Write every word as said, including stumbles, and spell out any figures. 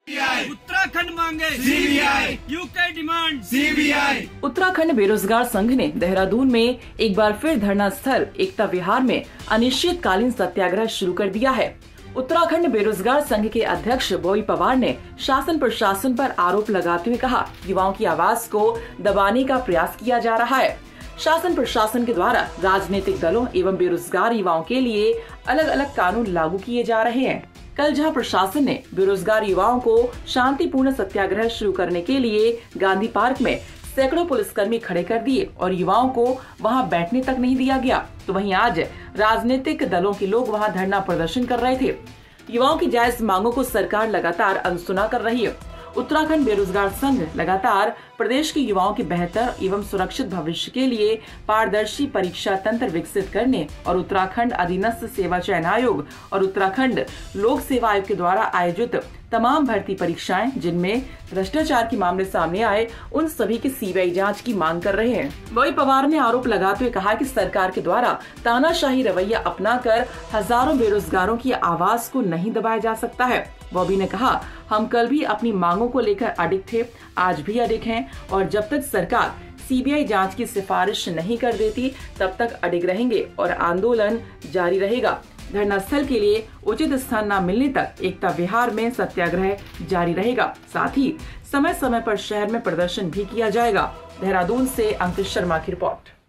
उत्तराखंड मांगे CBI, UK demand CBI. Uttarakhand बेरोजगार संघ ने देहरादून में एक बार फिर धरना स्थल एकता विहार में अनिश्चितकालीन सत्याग्रह शुरू कर दिया है। उत्तराखंड बेरोजगार संघ के अध्यक्ष बॉबी पवार ने शासन प्रशासन पर आरोप लगाते हुए कहा, युवाओं की आवाज को दबाने का प्रयास किया जा रहा है। शासन प्रशासन के द्वारा राजनीतिक दलों एवं बेरोजगार युवाओं के लिए अलग अलग कानून लागू किए जा रहे हैं। कल जहां प्रशासन ने बेरोजगार युवाओं को शांतिपूर्ण सत्याग्रह शुरू करने के लिए गांधी पार्क में सैकड़ों पुलिसकर्मी खड़े कर दिए और युवाओं को वहां बैठने तक नहीं दिया गया, तो वहीं आज राजनीतिक दलों के लोग वहां धरना प्रदर्शन कर रहे थे। युवाओं की जायज मांगों को सरकार लगातार अनसुना कर रही है। उत्तराखंड बेरोजगार संघ लगातार प्रदेश के युवाओं के बेहतर एवं सुरक्षित भविष्य के लिए पारदर्शी परीक्षा तंत्र विकसित करने और उत्तराखंड अधीनस्थ सेवा चयन आयोग और उत्तराखंड लोक सेवा आयोग के द्वारा आयोजित तमाम भर्ती परीक्षाएं जिनमें भ्रष्टाचार के मामले सामने आए, उन सभी की सीबीआई जांच की मांग कर रहे हैं। बॉबी पवार ने आरोप लगाते हुए कहा कि सरकार के द्वारा तानाशाही रवैया अपनाकर हजारों बेरोजगारों की आवाज को नहीं दबाया जा सकता है। बॉबी ने कहा, हम कल भी अपनी मांगों को लेकर अडिग थे, आज भी अडिग हैं और जब तक सरकार सीबीआई जांच की सिफारिश नहीं कर देती तब तक अडिग रहेंगे और आंदोलन जारी रहेगा। धरना स्थल के लिए उचित स्थान न मिलने तक एकता विहार में सत्याग्रह जारी रहेगा। साथ ही समय समय पर शहर में प्रदर्शन भी किया जाएगा। देहरादून से अंकित शर्मा की रिपोर्ट।